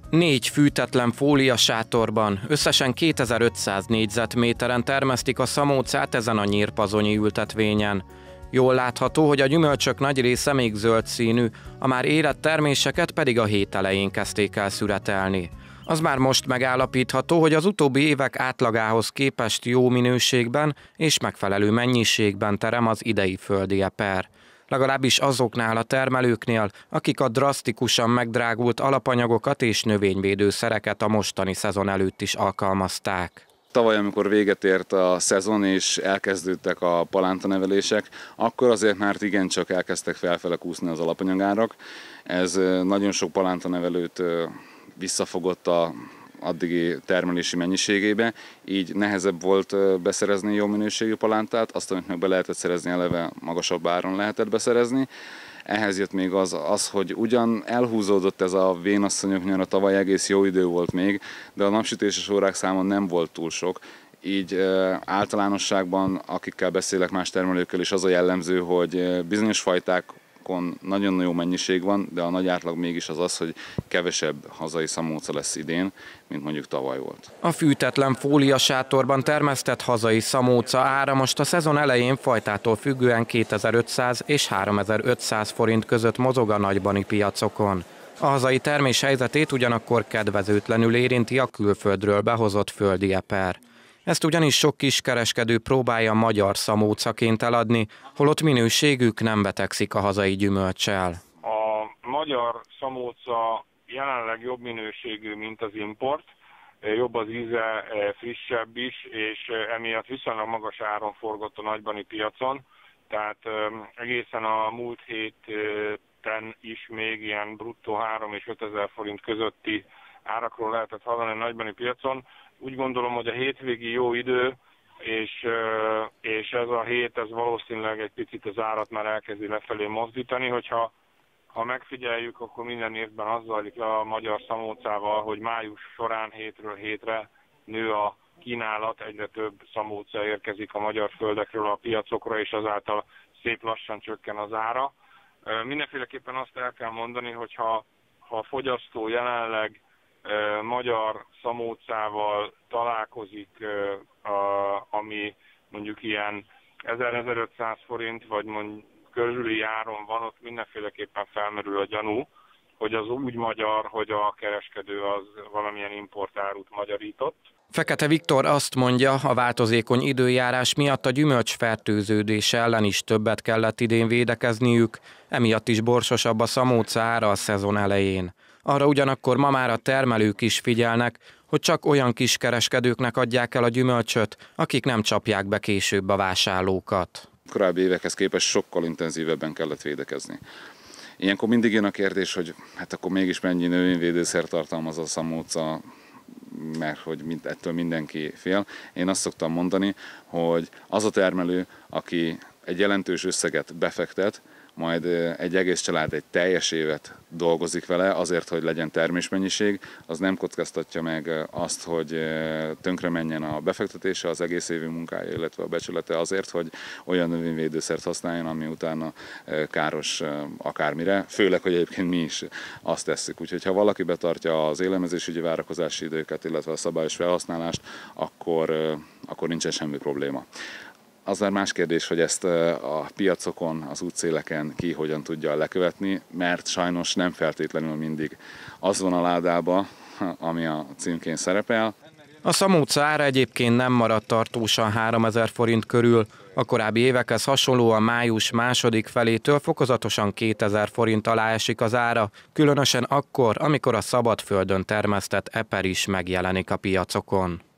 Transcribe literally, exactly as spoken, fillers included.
Négy fűtetlen fóliasátorban, összesen kétezer-ötszáz négyzetméteren termesztik a szamócát ezen a nyírpazonyi ültetvényen. Jól látható, hogy a gyümölcsök nagy része még zöld színű, a már érett terméseket pedig a hét elején kezdték el szüretelni. Az már most megállapítható, hogy az utóbbi évek átlagához képest jó minőségben és megfelelő mennyiségben terem az idei földi eper. Legalábbis azoknál a termelőknél, akik a drasztikusan megdrágult alapanyagokat és növényvédőszereket a mostani szezon előtt is alkalmazták. Tavaly, amikor véget ért a szezon és elkezdődtek a palántanevelések, akkor azért már igencsak elkezdtek felfele kúszni az alapanyagárak. Ez nagyon sok palántanevelőt visszafogott a addigi termelési mennyiségébe, így nehezebb volt beszerezni jó minőségű palántát, azt, amit meg be lehetett szerezni, eleve magasabb áron lehetett beszerezni. Ehhez jött még az, az, hogy ugyan elhúzódott ez a vénasszonyok nyara, tavaly egész jó idő volt még, de a napsütéses órák száma nem volt túl sok. Így e, általánosságban, akikkel beszélek, más termelőkkel is az a jellemző, hogy bizonyos fajták nagyon jó mennyiség van, de a nagy átlag mégis az az, hogy kevesebb hazai szamóca lesz idén, mint mondjuk tavaly volt. A fűtetlen fóliasátorban termesztett hazai szamóca ára most a szezon elején fajtától függően kétezer-ötszáz és háromezer-ötszáz forint között mozog a nagybani piacokon. A hazai termés helyzetét ugyanakkor kedvezőtlenül érinti a külföldről behozott földi eper. Ezt ugyanis sok kiskereskedő próbálja magyar szamócaként eladni, holott minőségük nem betegszik a hazai gyümölccsel. A magyar szamóca jelenleg jobb minőségű, mint az import, jobb az íze, frissebb is, és emiatt viszonylag magas áron forgott a nagybani piacon, tehát egészen a múlt héten is még ilyen bruttó három és ötezer forint közötti árakról lehetett hallani a nagybani piacon. Úgy gondolom, hogy a hétvégi jó idő, és, és ez a hét, ez valószínűleg egy picit az árat már elkezdi lefelé mozdítani, hogyha ha megfigyeljük, akkor minden évben az zajlik le a magyar szamócával, hogy május során hétről hétre nő a kínálat, egyre több szamóca érkezik a magyar földekről a piacokra, és azáltal szép lassan csökken az ára. Mindenféleképpen azt el kell mondani, hogy ha, ha a fogyasztó jelenleg magyar szamócával találkozik, ami mondjuk ilyen ezer-ezerötszáz forint, vagy mondjuk körüli áron van, ott mindenféleképpen felmerül a gyanú, hogy az úgy magyar, hogy a kereskedő az valamilyen importárut magyarított. Fekete Viktor azt mondja, a változékony időjárás miatt a gyümölcs fertőződése ellen is többet kellett idén védekezniük, emiatt is borsosabb a szamóca ára a szezon elején. Arra ugyanakkor ma már a termelők is figyelnek, hogy csak olyan kiskereskedőknek adják el a gyümölcsöt, akik nem csapják be később a vásárlókat. Korábbi évekhez képest sokkal intenzívebben kellett védekezni. Ilyenkor mindig jön a kérdés, hogy hát akkor mégis mennyi növényvédőszer tartalmaz a szamóca, mert hogy ettől mindenki fél. Én azt szoktam mondani, hogy az a termelő, aki egy jelentős összeget befektet, majd egy egész család egy teljes évet dolgozik vele azért, hogy legyen termésmennyiség, az nem kockáztatja meg azt, hogy tönkre menjen a befektetése, az egész évi munkája, illetve a becsülete azért, hogy olyan növényvédőszert használjon, ami utána káros akármire, főleg, hogy egyébként mi is azt tesszük. Úgyhogy ha valaki betartja az élelmezésügyi várakozási időket, illetve a szabályos felhasználást, akkor, akkor nincsen semmi probléma. Az már más kérdés, hogy ezt a piacokon, az útszéleken ki hogyan tudja lekövetni, mert sajnos nem feltétlenül mindig az van a ládában, ami a címkén szerepel. A szamóca ára egyébként nem maradt tartósan háromezer forint körül, a korábbi évekhez hasonlóan május második felétől fokozatosan kétezer forint alá esik az ára, különösen akkor, amikor a szabadföldön termesztett eper is megjelenik a piacokon.